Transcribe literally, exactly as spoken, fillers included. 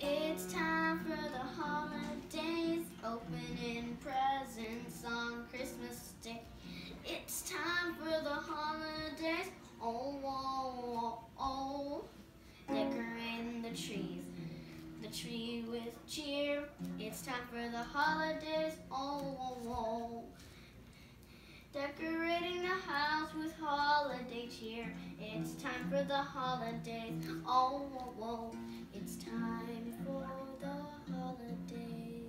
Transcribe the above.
It's time for the holidays, opening presents on Christmas Day. It's time for the holidays, oh, oh, oh, oh. Decorating the trees, the tree with cheer. It's time for the holidays, oh, oh, oh. Decorating the house with holiday cheer. It's time for the holidays, oh, oh, oh. It's time for the holidays.